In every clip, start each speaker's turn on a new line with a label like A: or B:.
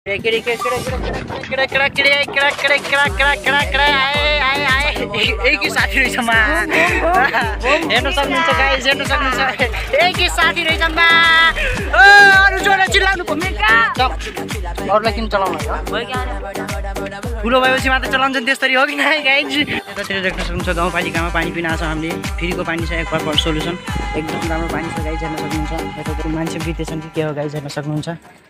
A: एकै साथी रहेछ मा हेर्न सक्नुहुन्छ गाइस हेर्न सक्नुहुन्छ एकै साथी रहेछ मा अरु जोडले चिल्लाउनु अरूलाई किन चलाउनु हो ठुलो भएपछि मात्र चलाउँछ त्यसरी हो कि नै गाइस यतातिर देख्न सक्नुहुन्छ गाउँपालिकामा पानी पिन आछ हामीले फ्रीको पानी छ एकपल्ट सोलुसन एकदम राम्रो पानी छ गाइस हेर्न सक्नुहुन्छ यतातिर मान्छे बितेछन् कि के हो गाइस हेर्न सक्नुहुन्छ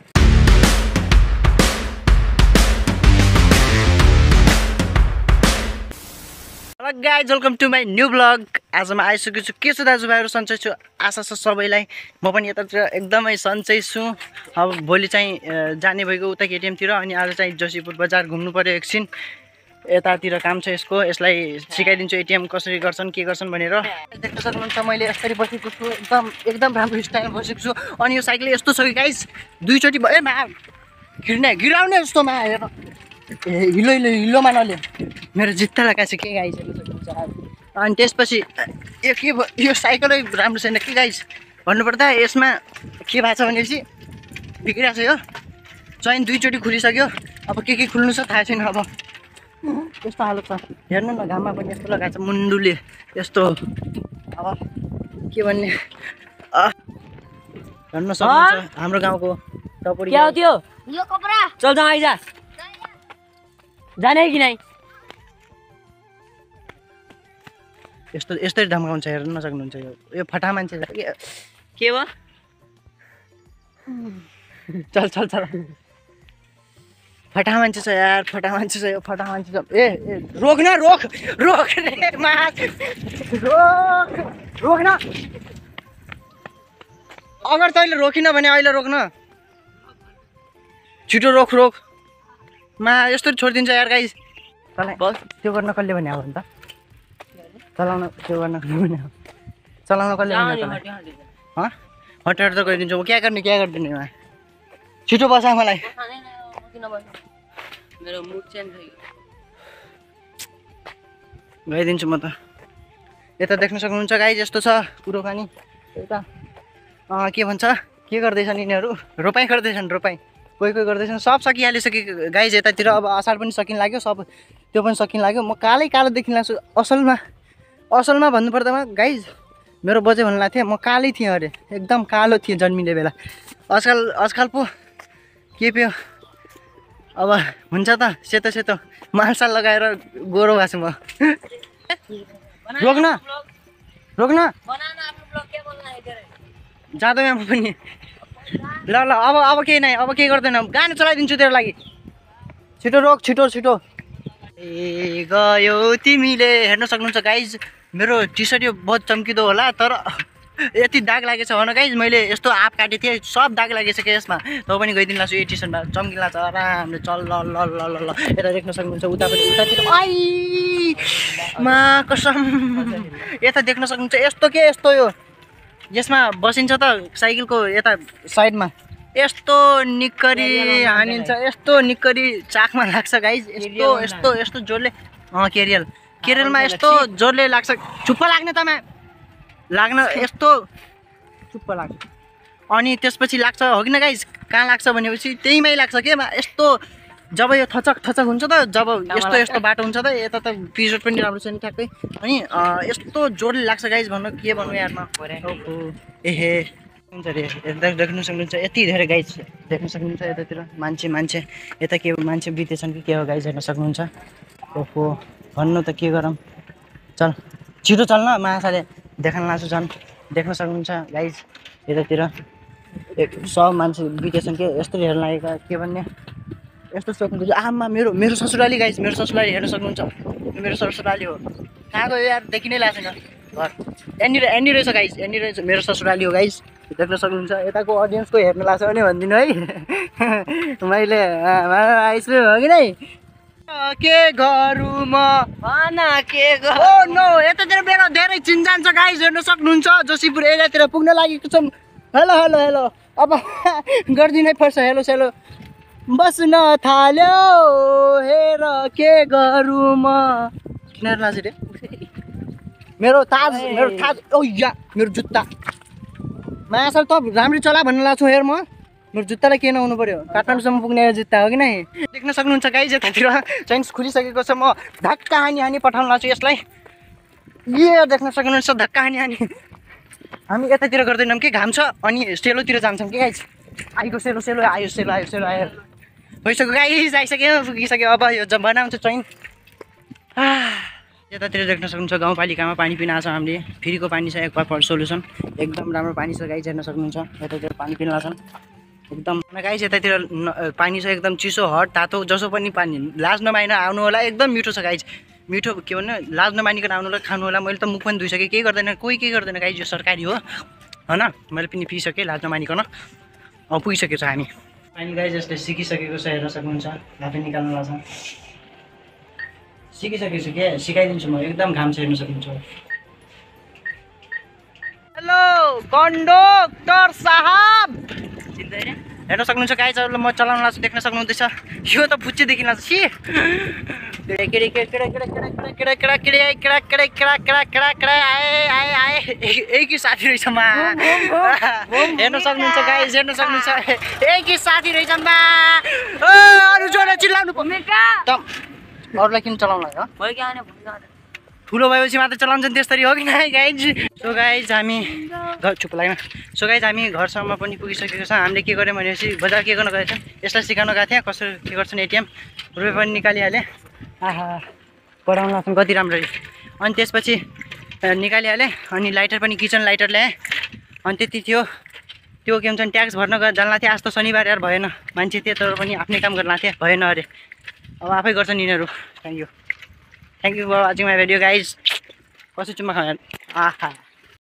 A: hello guys welcome to my new blog आज म आइसकेको छु के छु दाजुभाइहरू सन्चै छु आशा छ सबैलाई म पनि यतातिर एकदमै सन्चै छु अब भोलि चाहिँ जाने भएको उता केटिएमतिर अनि आज चाहिँ जोशीपुर बजार घुम्नु पर्यो एकछिन यतातिर काम छ यसलाई सिकाइदिन्छु एटिएम कसरी गर्छन् के गर्छन् भनेर देख्न सक्नुहुन्छ मैले यसरी बसेको छु एकदम राम्रो स्टाइलमा बसेको छु अनि यो साइकल यस्तो छ कि गाइज दुईचोटि भयो मा गिराउने जस्तो मा हेर हिलोमा नले मेरो जित्ता लगाएको छ के गाइस अनि त्यसपछि यो के भयो यो साइकलै राम्रो छैन के गाइस भन्नुपर्दा यसमा के भएको छ भनेपछि बिग्रिरहेको छ यो चैन दुईचोटि खुलिसक्यो अब के खुल्नु छ थाहा छैन अब यस्तो हालत छ हेर्नु न घाममा पनि यस्तो लगाएको छ मुन्डुले यस्तो अब के भन्ने हेर्न सक्नुहुन्छ हाम्रो गाउँको टपरी
B: क्या हो त्यो यो कपडा चल जाऊ आइजा जाने कि नै
A: यस्तो यस्तै धम्काउँछ हेर्न सक्नुहुन्छ यो फटा मान्छे
B: के भयो
A: चल फटा मान्छे छ यार फटा मान्छे छ यो फटा मान्छे छ ए रोक न रोक रे मास रोक न अगर तैँले रोकिन भने अहिले रोक्न छिटो रोक मा यस्तो छोडिदिन्छ यार गाइस तँलाई बस त्यो गर्न कसले भने अब नि त चलाउन त्यो गर्न भने चलाउन कसले भने हटेर त गइदिन्छु म क्या गरिदिने मा छिटो बसा मलाई गइदिन्छु म त यता देख्न सक्नुहुन्छ गाइस यस्तो छ कुरोकानी यता के भन्छ के गर्दैछन् यिनीहरू रोपाइँ गर्दैछन् कोही गर्दैछन् सब सकिहालिसक्यो गाइज यतातिर अब असार पनि सकिन लाग्यो सब त्यो पनि सकिन लाग्यो म कालो देखिन लाग्छु असलमा भन्नुपर्दामा गाइज मेरो बजे भन्नु लाग्थ्यो म कालै थिएँ अरे एकदम कालो थिएँ जन्मिने बेला आजकल पो के प्यो अब हुन्छ त सेतो मालसाल लगाएर गोरो भएको छु म रोक्न जाँदैन म पनि ल अब केही नै अब केही गर्दैन गाडी चलाइदिन्छु तेरो लागि छिटो रोक छिटो ए गयो तिमीले हेर्न सक्नुहुन्छ गाइज मेरो टी सर्ट यो बहुत चम्किदो होला तर यति दाग लागेछ भन गाइज मैले यस्तो आँप काटेको थिएँ सब दाग लागेछ क्या यसमा तँ पनि गइदिनु लाग्छु यो टी सर्टमा चम्किला छ आरामले चल ल यता देख्न सक्नुहुन्छ उतातिर मा कसम यता देख्न सक्नुहुन्छ यस्तो यो यसमा बसिन्छ त साइकलको यता साइडमा यस्तो निक्करी हानिन्छ यस्तो निक्करी चाकमा लाग्छ गाइज यस्तो जोडले केरियलमा यस्तो जोडले लाग्छ चुप्प लाग्ने तमा लाग्न यस्तो चुप्प लाग्छ अनि त्यसपछि लाग्छ हो किन गाइज कहाँ लाग्छ भनेपछि त्यहीमै लाग्छ के यस्तो जब यो थचक हुन्छ त जब यस्तो बाटो हुन्छ त यता त पिजोड पनि राम्रो छैन ठ्याक्कै अनि यस्तो जोडले लाग्छ गाइज के भन्नु यारमा एहे हुन्छ अरे देख्न सक्नुहुन्छ यति धेरै गाइज देख्न सक्नुहुन्छ यतातिर मान्छे यता के मान्छे बितेछन् कि के हो गाइज हेर्न सक्नुहुन्छ ओहो भन्नु त के गरौँ चल छिटो चल न माछाले देखाउन लाग्छु झन् देख्न सक्नुहुन्छ गाइज यतातिर सब मान्छे बितेछन् कि यस्तो हेर्न लागेका के भन्ने यस्तो सक्नुहुन्छ आमा मेरो ससुराली गाइस मेरो ससुराली हेर्न सक्नुहुन्छ मेरो ससुराली हो कहाँको यार देखि नै लाग्छ घर एनी रहेछ गाइस एनी रहेछ मेरो ससुराली हो गाइस देख्न सक्नुहुन्छ यताको अडियन्सको हेर्न लाग्छ भने भनिदिनु है मैले आइसु हो कि नै के गरौँ म के गरौँ ओ नो यतातिर मेरो धेरै चिन्जान छ गाइस हेर्न सक्नुहुन्छ जोशीपुर एरियातिर पुग्न लागेको छौँ हेलो अब गरिदिनै पर्छ हेलो बस्न थाल्यो हेर के गरौँ म किन लाजे रे मेरो ताज ओ या मेरो जुत्ता मासल त राम्ररी चला भन्नु लाग्छु हेर म मेरो जुत्तालाई के नहुनु पर्यो काठमाडौँसम्म पुग्ने जुत्ता हो कि नै देख्न सक्नुहुन्छ गाइज यतातिर चेन्ज खुलिसकेको छ म धक्का हानी पठाउन लाग्छु यसलाई ये देख्न सक्नुहुन्छ धक्का हानी हामी यतातिर गर्दैनौँ के घाम छ अनि सेलोतिर जान्छौँ के गाइज आइको सेलो आयो भइसक्यो गाइज आइसक्यो पुगिसक्यो अब यो बनाउँछ चैन यतातिर देख्न सक्नुहुन्छ गाउँपालिकामा पानी पिन आएको छ हामीले फ्रीको पानी छ एक पार सोल्युसन एकदम राम्रो पानी छ गाइज हेर्न सक्नुहुन्छ यतातिर पानी पिन लाग्छन् एकदम गाइज यतातिर पानी छ एकदम चिसो हट तातो जसो पनि पानी लाज नमानेर आउनु होला एकदम मिठो छ गाइज मिठो के भन्नु लाज नमानिकन आउनु होला खानु होला मैले त मुख पनि धुइसकेँ केही गर्दैन कोही केही गर्दैन गाइज यो सरकारी हो होइन मैले पनि पिइसकेँ लाज नमानिकन अब पुगिसकेको छ हामी पानी गाइज यसले सिकिसकेको छ हेर्न सक्नुहुन्छ आफै निकाल्नु लाग्छ सिकिसकेको छु के सिकाइदिन्छु म एकदम घाम छ हेर्न सक्नुहुन्छ हेलो कन्डक्टर साहब हेर्न सक्नुहुन्छ गाइज म चलाउन लाग्छु देख्न सक्नुहुँदैछ यो त फुच्चेदेखि लाग्छ छि एकै साथी रहेछ मा हेर्न सक्नुहुन्छ गाइज हेर्न सक्नुहुन्छ एकै साथी रहेछ मा अरू जोडले चिल्लाउनु अरूलाई किन चलाउनु लाग्यो ठुलो भएपछि मात्र चलाउँछन् त्यसरी हो कि नै गाइज सो गाइज हामी घर चुप लाग्यो सो गाइज हामी घरसम्म पनि पुगिसकेको छ हामीले के गर्यौँ भनेपछि बजार के गर्न गएको थियौँ यसलाई सिकाउन गएको थिएँ कसरी के गर्छन् एटिएम रुपियाँ पनि निकालिहालेँ आहा पढाउन लाग्छन् कति राम्ररी अनि त्यसपछि निकालिहालेँ अनि लाइटर पनि किचन लाइटर ल्याएँ अनि त्यति थियो त्यो के भन्छन् ट्याक्स भर्न जान्ला थिएँ आज त शनिबार यार भएन मान्छे थिए तर पनि आफ्नै काम गर्न थिएँ भएन अरे अब आफै गर्छन् यिनीहरू thank you for watching my video guys कसै चुम्मा खायो आहा